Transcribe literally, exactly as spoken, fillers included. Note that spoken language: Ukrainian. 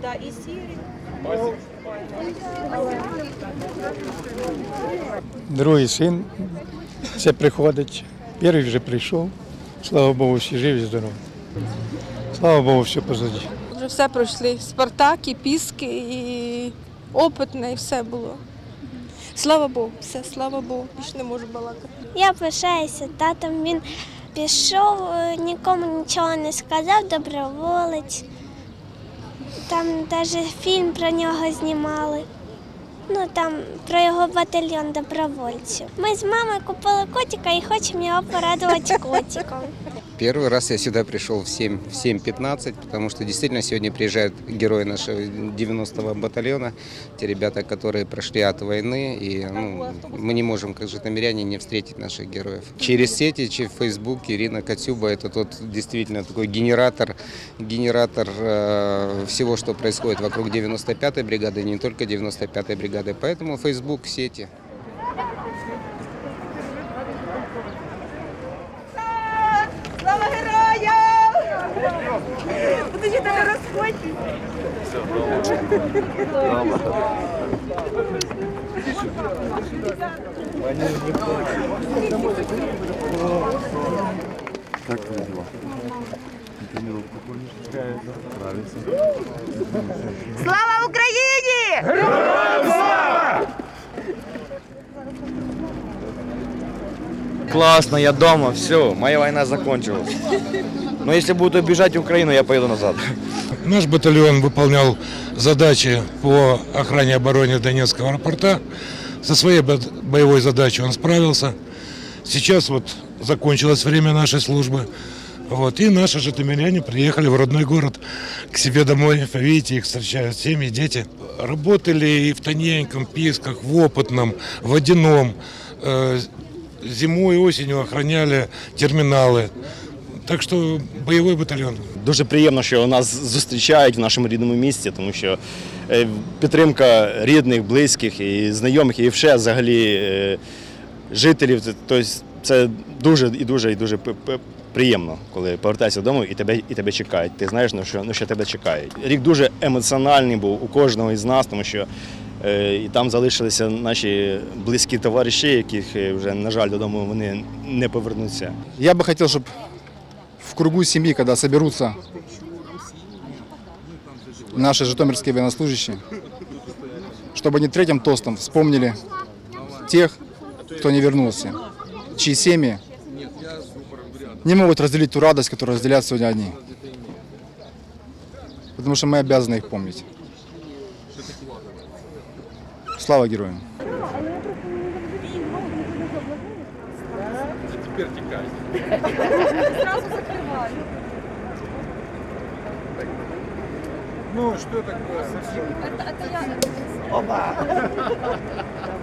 да, і сірі. Другий син це приходить. Перший вже прийшов. Слава Богу, всі живі, здорові. Слава Богу, все позаді. Вже все пройшли. Спартак, і Піски, і Опитне, і все було. Слава Богу, все, слава Богу, більше не можу балакати. Я пишаюся татом, він пішов, нікому нічого не сказав, доброволець. Там навіть фільм про нього знімали. Ну, там про його батальйон добровольців. Ми з мамою купили котика і хочемо його порадувати котиком. Первый раз я сюда пришел в семь пятнадцать, потому что действительно сегодня приезжают герои нашего девяностого батальона, те ребята, которые прошли от войны, и ну, мы не можем, как житомиряне, не встретить наших героев. Через сети, через Facebook Ирина Коцюба – это тот действительно такой генератор, генератор э, всего, что происходит вокруг девяносто пятой бригады, не только девяносто пятой бригады, поэтому Facebook, сети. Слава героям! Подожди, не розходьте. Как твои дела? Тренировку помнишь? Слава Україні! Героям слава! Классно, я дома, все, моя война закончилась. Но если будут обижать Украину, я поеду назад. Наш батальон выполнял задачи по охране и обороне Донецкого аэропорта. Со своей боевой задачей он справился. Сейчас вот закончилось время нашей службы. Вот, и наши житомиряне приехали в родной город к себе домой. Видите, их встречают семьи, дети. Работали и в Тоненьком, Писках, в Опытном, в Водяном. Зимой и осенью охраняли терминали. Так що бойовий батальйон. Дуже приємно, що нас зустрічають в нашому рідному місті, тому що підтримка рідних, близьких і знайомих, і все взагалі жителів, тобто це дуже і дуже і дуже приємно, коли повертаєшся додому і тебе, і тебе чекають. Ти знаєш, ну, що, ну, що тебе чекають. Рік дуже емоціональний був у кожного із нас, тому що і там залишилися наші близькі товариші, яких вже, на жаль, додому вони не повернуться. Я бы хотел, чтобы в кругу семьи, когда соберутся наши житомирские военнослужащие, чтобы они третьим тостом вспомнили тех, кто не вернулся, чьи семьи не могут разделить ту радость, которую разделяют сегодня они. Потому что мы обязаны их помнить. Слава героям! Теперь текай. Сразу закриваю. Ну, что такое? Это, это я. Опа!